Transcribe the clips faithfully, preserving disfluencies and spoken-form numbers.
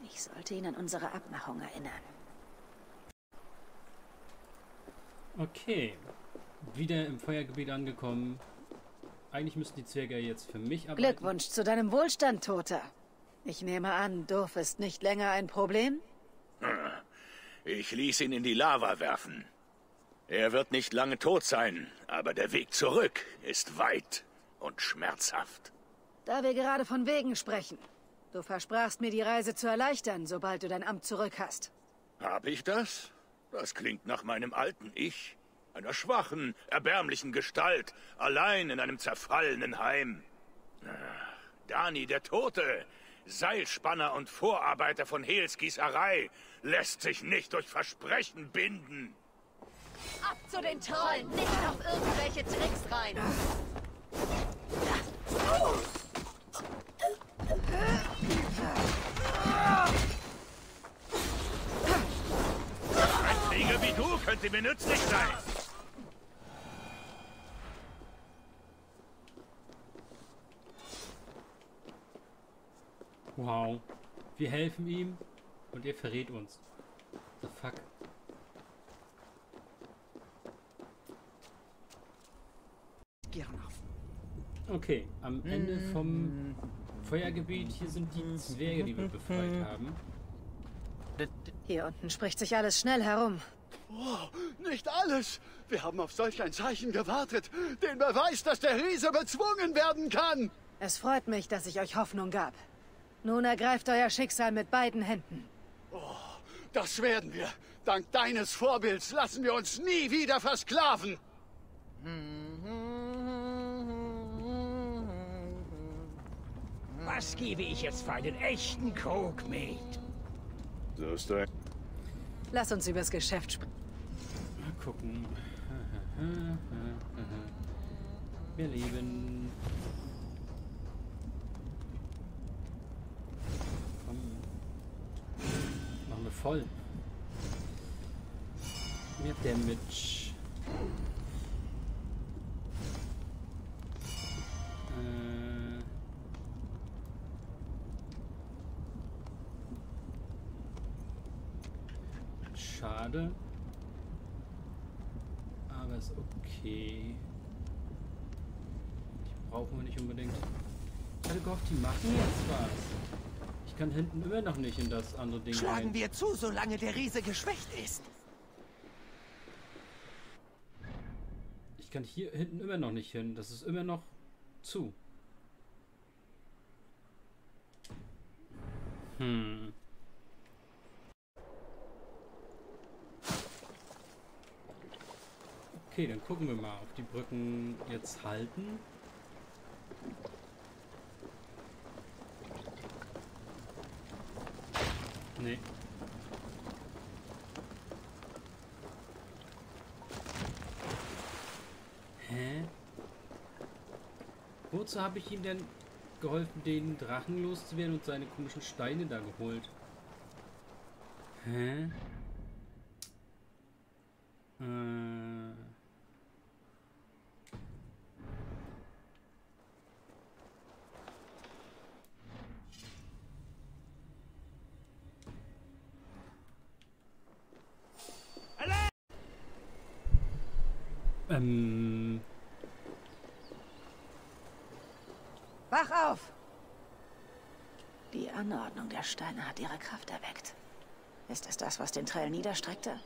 Ich sollte ihn an unsere Abmachung erinnern. Okay. Wieder im Feuergebiet angekommen. Eigentlich müssten die Zwerge jetzt für mich arbeiten. Glückwunsch zu deinem Wohlstand, Toter. Ich nehme an, Durf ist nicht länger ein Problem? Ich ließ ihn in die Lava werfen. Er wird nicht lange tot sein, aber der Weg zurück ist weit und schmerzhaft. Da wir gerade von Wegen sprechen. Du versprachst mir, die Reise zu erleichtern, sobald du dein Amt zurück hast. Hab ich das? Das klingt nach meinem alten Ich. Einer schwachen, erbärmlichen Gestalt, allein in einem zerfallenen Heim. Dani, der Tote, Seilspanner und Vorarbeiter von Hels Gießerei, lässt sich nicht durch Versprechen binden. Ab zu den Trollen, nicht auf irgendwelche Tricks rein. Ein Krieger wie du könnte mir nützlich sein. Wow. Wir helfen ihm und er verrät uns. The fuck? Okay, am Ende vom Feuergebiet, hier sind die Zwerge, die wir befreit haben. Hier unten spricht sich alles schnell herum. Oh, nicht alles. Wir haben auf solch ein Zeichen gewartet. Den Beweis, dass der Riese bezwungen werden kann. Es freut mich, dass ich euch Hoffnung gab. Nun ergreift euer Schicksal mit beiden Händen. Oh, das werden wir. Dank deines Vorbilds lassen wir uns nie wieder versklaven. Was gebe ich jetzt für einen echten Krug mit? So ist er. Lass uns übers Geschäft sprechen. Mal gucken. Wir leben. Komm. Machen wir voll. Mehr Damage. Äh. Schade. Aber ist okay. Die brauchen wir nicht unbedingt. Ich hatte gehofft, die machen jetzt was. Ich kann hinten immer noch nicht in das andere Ding Schlagen rein. wir zu, solange der Riese geschwächt ist. Ich kann hier hinten immer noch nicht hin. Das ist immer noch zu. Hm. Okay, dann gucken wir mal, ob die Brücken jetzt halten. Nee. Hä? Wozu habe ich ihm denn geholfen, den Drachen loszuwerden und seine komischen Steine da geholt? Hä? Äh... Ähm... Wach auf! Die Anordnung der Steine hat ihre Kraft erweckt. Ist es das, was den Trail niederstreckte?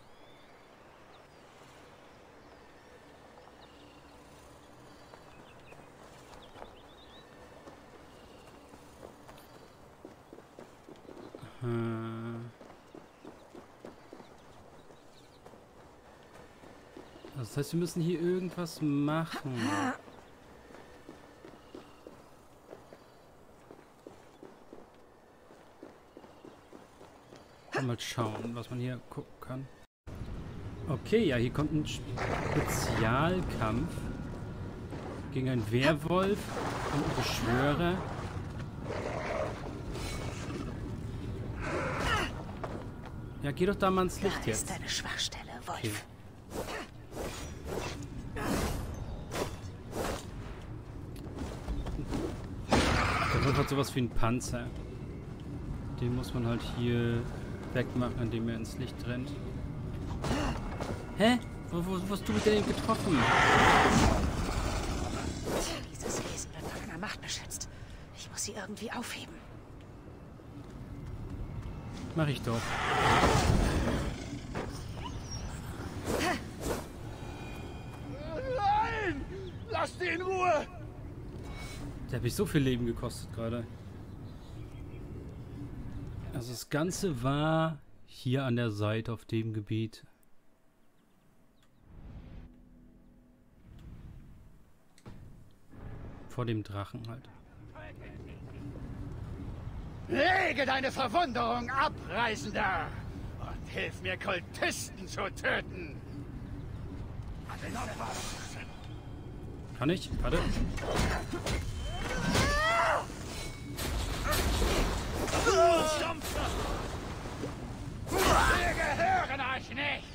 Hm. Das heißt, wir müssen hier irgendwas machen. Mal schauen, was man hier gucken kann. Okay, ja, hier kommt ein Spezialkampf gegen einen Werwolf und einen Beschwörer. Ja, geh doch da mal ins Licht Da jetzt. ist deine Schwachstelle, Wolf. Okay. Der Wolf hat sowas wie ein Panzer. Den muss man halt hier wegmachen, indem er ins Licht rennt. Hä? Wo, wo, wo hast du mich denn getroffen? Dieses Wesen wird von einer Macht beschützt. Ich muss sie irgendwie aufheben. Mach ich doch. Nein! Lasst ihn in Ruhe! Der hat mich so viel Leben gekostet gerade. Also das Ganze war hier an der Seite auf dem Gebiet. Vor dem Drachen halt. Lege deine Verwunderung ab, Reisender! Und hilf mir, Kultisten zu töten! Kann ich? Warte. Wir gehören euch nicht!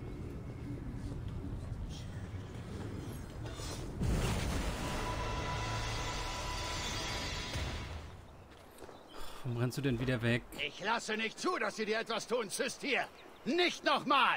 Warum rennst du denn wieder weg? Ich lasse nicht zu, dass sie dir etwas tun, Systir! Nicht nochmal!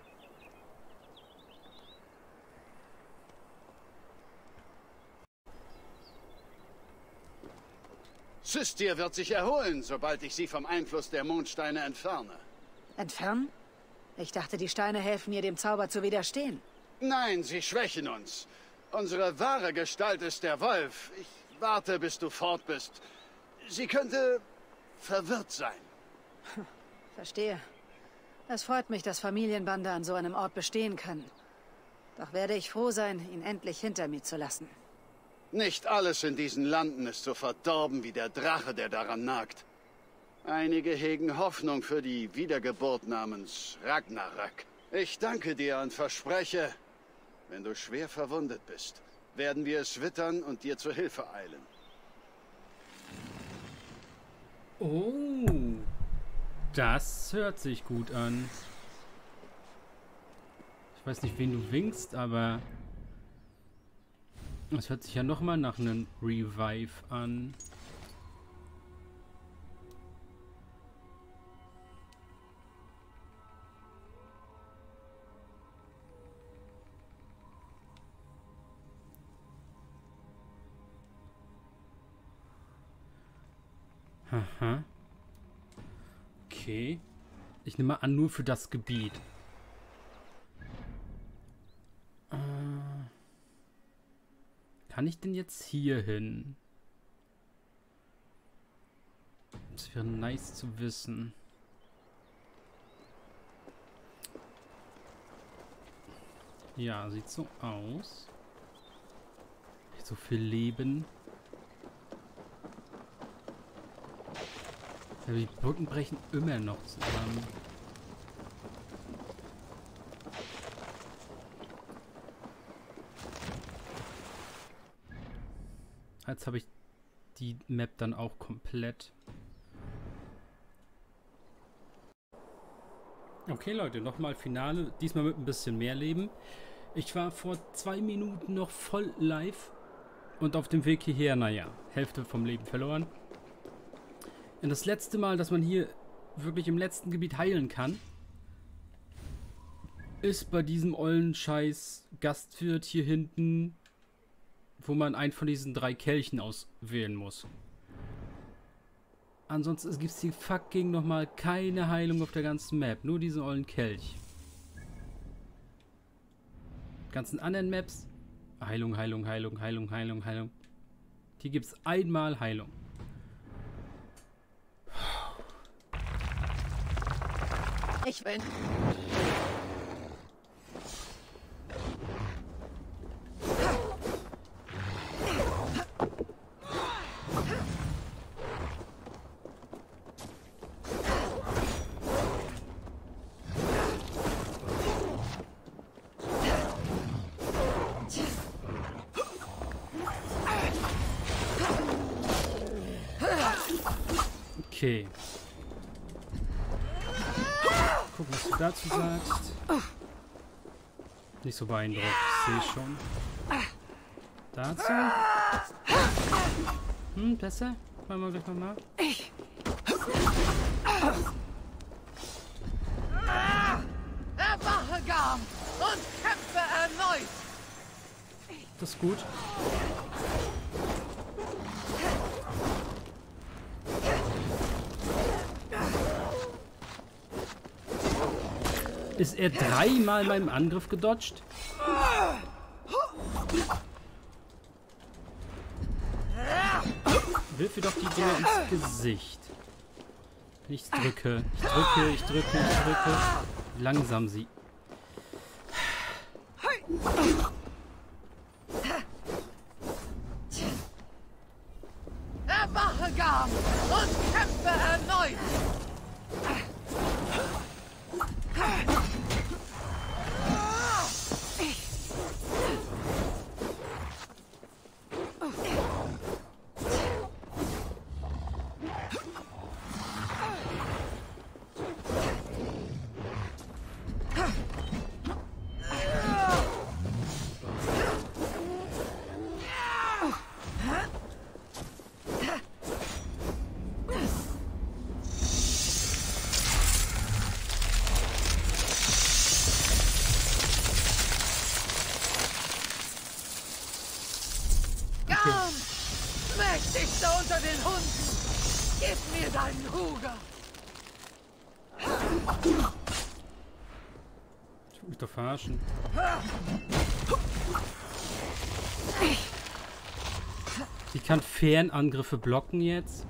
Systir wird sich erholen, sobald ich sie vom Einfluss der Mondsteine entferne. Entfernen? Ich dachte, die Steine helfen ihr, dem Zauber zu widerstehen. Nein, sie schwächen uns. Unsere wahre Gestalt ist der Wolf. Ich warte, bis du fort bist. Sie könnte verwirrt sein. Verstehe. Es freut mich, dass Familienbande an so einem Ort bestehen kann. Doch werde ich froh sein, ihn endlich hinter mir zu lassen. Nicht alles in diesen Landen ist so verdorben wie der Drache, der daran nagt. Einige hegen Hoffnung für die Wiedergeburt namens Ragnarök. Ich danke dir und verspreche, wenn du schwer verwundet bist, werden wir es wittern und dir zur Hilfe eilen. Oh, das hört sich gut an. Ich weiß nicht, wen du winkst, aber es hört sich ja nochmal nach einem Revive an. Aha. Okay. Ich nehme mal an, nur für das Gebiet. Äh, kann ich denn jetzt hier hin? Das wäre nice zu wissen. Ja, sieht so aus. Nicht so viel Leben. Ja, die Brücken brechen immer noch zusammen. Jetzt habe ich die Map dann auch komplett. Okay, Leute, nochmal Finale. Diesmal mit ein bisschen mehr Leben. Ich war vor zwei Minuten noch voll live. Und auf dem Weg hierher, naja, Hälfte vom Leben verloren. Und das letzte Mal, dass man hier wirklich im letzten Gebiet heilen kann, ist bei diesem ollen Scheiß Gastwirt hier hinten, wo man einen von diesen drei Kelchen auswählen muss. Ansonsten gibt es hier fucking nochmal keine Heilung auf der ganzen Map. Nur diesen ollen Kelch. Die ganzen anderen Maps. Heilung, Heilung, Heilung, Heilung, Heilung, Heilung. Hier gibt es einmal Heilung. Ich bin... Okay. Gucken, was du dazu sagst. Nicht so beeindruckt, sehe ich schon. Dazu? Hm, besser? Machen wir gleich nochmal. Erwache, Garm, und kämpfe erneut! Das ist gut. Ist er dreimal meinem Angriff gedodged? Wirf mir doch die Dinger ins Gesicht. Ich drücke, ich drücke, ich drücke, ich drücke. Langsam sie. Erwache, Garm, und kämpfe erneut! Garm! Mächtigster unter den Hunden! Gib mir deinen Huger! Ich will mich doch verarschen. Sie kann Fernangriffe blocken jetzt.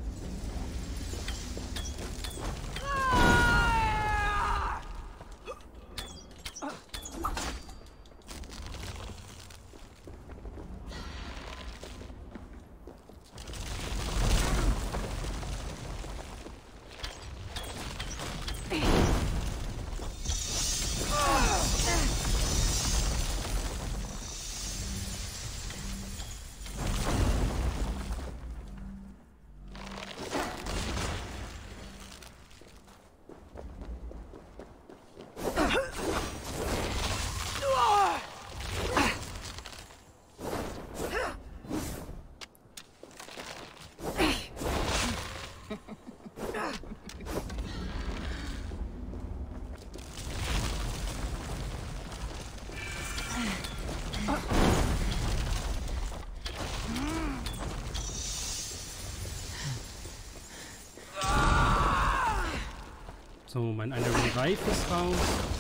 So, mein einer Revive ist raus.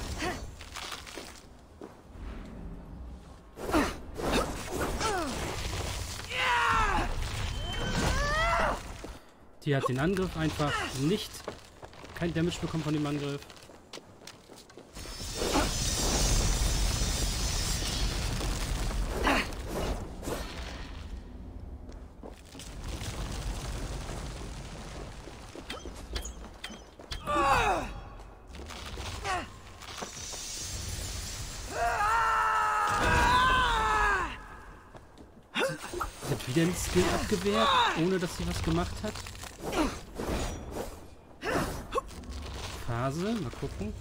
Die hat den Angriff einfach nicht, kein Damage bekommen von dem Angriff. Sie hat wieder einen Skill abgewehrt, ohne dass sie was gemacht hat. Phase, mal gucken.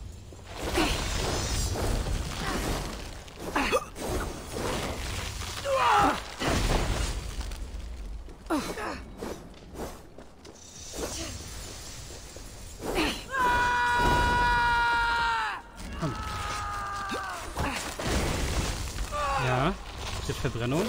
Komm. Ja, die Verbrennung.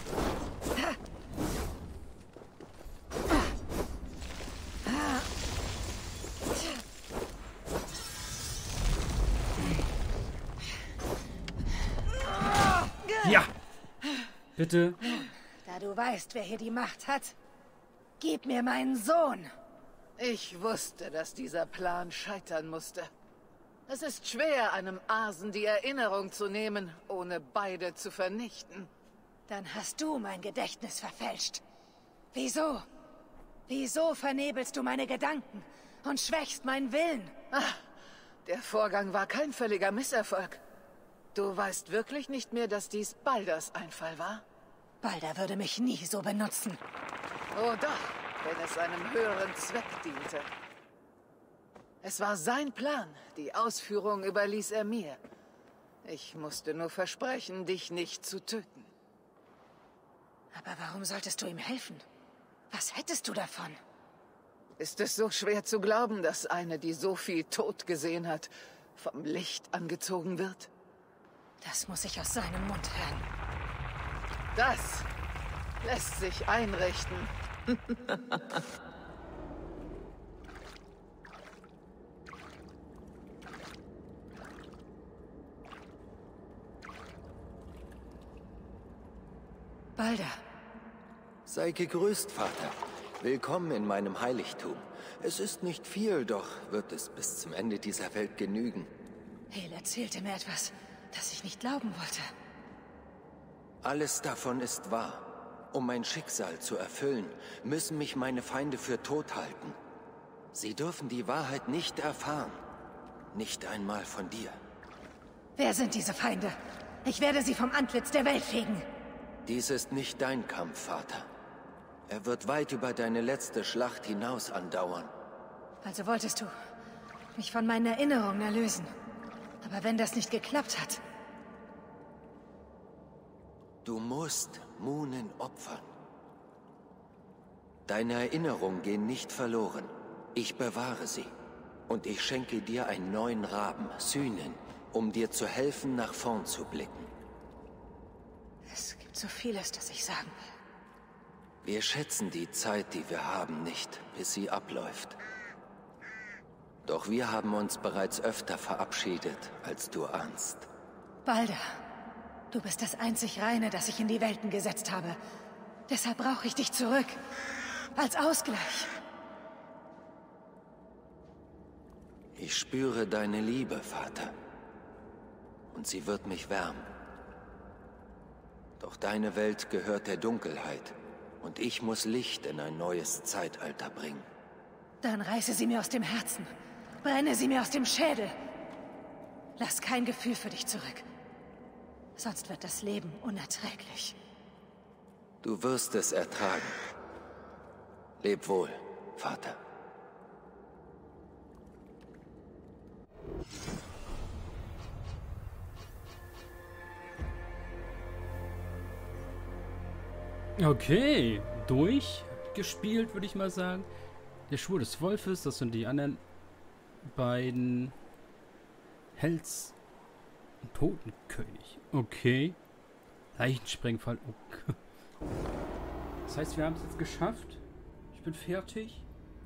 Ja! Bitte. Da du weißt, wer hier die Macht hat, gib mir meinen Sohn. Ich wusste, dass dieser Plan scheitern musste. Es ist schwer, einem Asen die Erinnerung zu nehmen, ohne beide zu vernichten. Dann hast du mein Gedächtnis verfälscht. Wieso? Wieso vernebelst du meine Gedanken und schwächst meinen Willen? Ach, der Vorgang war kein völliger Misserfolg. Du weißt wirklich nicht mehr, dass dies Balders Einfall war? Balder würde mich nie so benutzen. Oh doch, wenn es einem höheren Zweck diente. Es war sein Plan. Die Ausführung überließ er mir. Ich musste nur versprechen, dich nicht zu töten. Aber warum solltest du ihm helfen? Was hättest du davon? Ist es so schwer zu glauben, dass eine, die so viel Tod gesehen hat, vom Licht angezogen wird? Das muss ich aus seinem Mund hören. Das lässt sich einrichten. Balder. Sei gegrüßt, Vater. Willkommen in meinem Heiligtum. Es ist nicht viel, doch wird es bis zum Ende dieser Welt genügen. Hel erzählte mir etwas, das ich nicht glauben wollte. Alles davon ist wahr. Um mein Schicksal zu erfüllen, müssen mich meine Feinde für tot halten. Sie dürfen die Wahrheit nicht erfahren. Nicht einmal von dir. Wer sind diese Feinde? Ich werde sie vom Antlitz der Welt fegen. Dies ist nicht dein Kampf, Vater. Er wird weit über deine letzte Schlacht hinaus andauern. Also wolltest du mich von meinen Erinnerungen erlösen. Aber wenn das nicht geklappt hat... Du musst Munen opfern. Deine Erinnerungen gehen nicht verloren. Ich bewahre sie. Und ich schenke dir einen neuen Raben, Synen, um dir zu helfen, nach vorn zu blicken. Es gibt so vieles, das ich sagen will. Wir schätzen die Zeit, die wir haben, nicht, bis sie abläuft. Doch wir haben uns bereits öfter verabschiedet, als du ahnst. Balder, du bist das einzig Reine, das ich in die Welten gesetzt habe. Deshalb brauche ich dich zurück. Als Ausgleich. Ich spüre deine Liebe, Vater. Und sie wird mich wärmen. Doch deine Welt gehört der Dunkelheit. Und ich muss Licht in ein neues Zeitalter bringen. Dann reiße sie mir aus dem Herzen. Brenne sie mir aus dem Schädel. Lass kein Gefühl für dich zurück. Sonst wird das Leben unerträglich. Du wirst es ertragen. Leb wohl, Vater. Okay, durchgespielt, würde ich mal sagen. Der Schwur des Wolfes, das sind die anderen beiden. Hells und Totenkönig. Okay. Leichensprengfall. Okay. Das heißt, wir haben es jetzt geschafft. Ich bin fertig.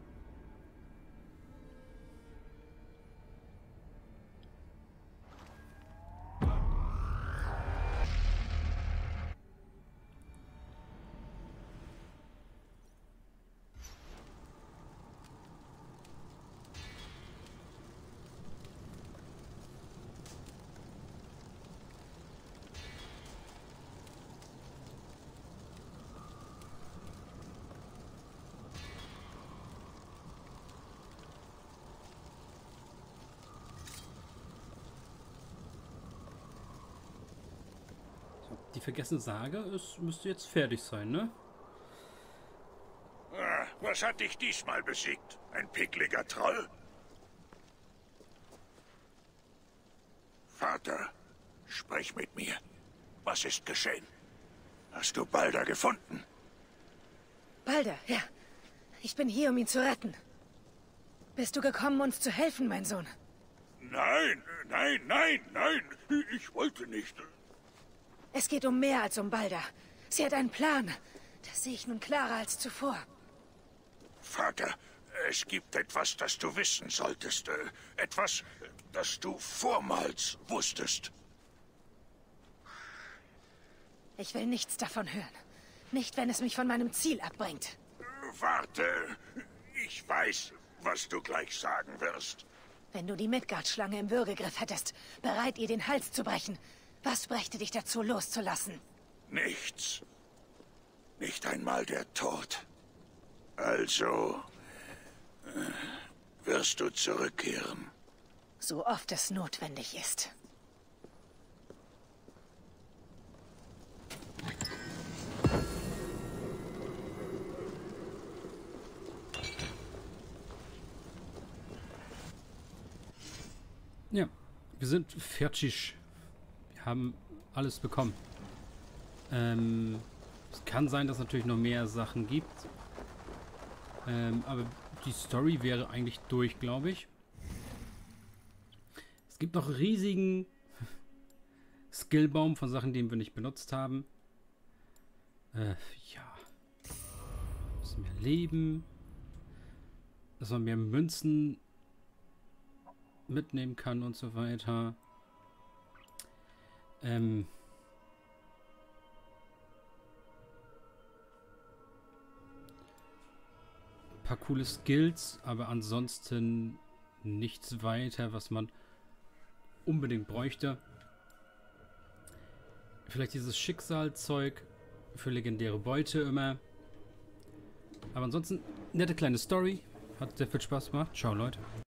Die vergessene Sage, es müsste jetzt fertig sein, ne? Ah, was hat dich diesmal besiegt? Ein pickliger Troll? Vater, sprich mit mir. Was ist geschehen? Hast du Balder gefunden? Balder, ja. Ich bin hier, um ihn zu retten. Bist du gekommen, uns zu helfen, mein Sohn? Nein, nein, nein, nein. Ich wollte nicht. Es geht um mehr als um Balder. Sie hat einen Plan. Das sehe ich nun klarer als zuvor. Vater, es gibt etwas, das du wissen solltest. Äh, etwas, das du vormals wusstest. Ich will nichts davon hören. Nicht, wenn es mich von meinem Ziel abbringt. Warte, ich weiß, was du gleich sagen wirst. Wenn du die Midgard-Schlange im Würgegriff hättest, bereit, ihr den Hals zu brechen, was brächte dich dazu, loszulassen? Nichts. Nicht einmal der Tod. Also äh, wirst du zurückkehren. So oft es notwendig ist. Ja, wir sind fertig. Wir haben alles bekommen. Ähm, es kann sein, dass es natürlich noch mehr Sachen gibt. Ähm, aber die Story wäre eigentlich durch, glaube ich. Es gibt noch einen riesigen Skillbaum von Sachen, die wir nicht benutzt haben. Äh, ja. Müssen mehr leben. Dass man mehr Münzen mitnehmen kann und so weiter. Ähm. Ein paar coole Skills, aber ansonsten nichts weiter, was man unbedingt bräuchte. Vielleicht dieses Schicksalzeug für legendäre Beute immer. Aber ansonsten nette kleine Story. Hat sehr viel Spaß gemacht. Ciao, Leute.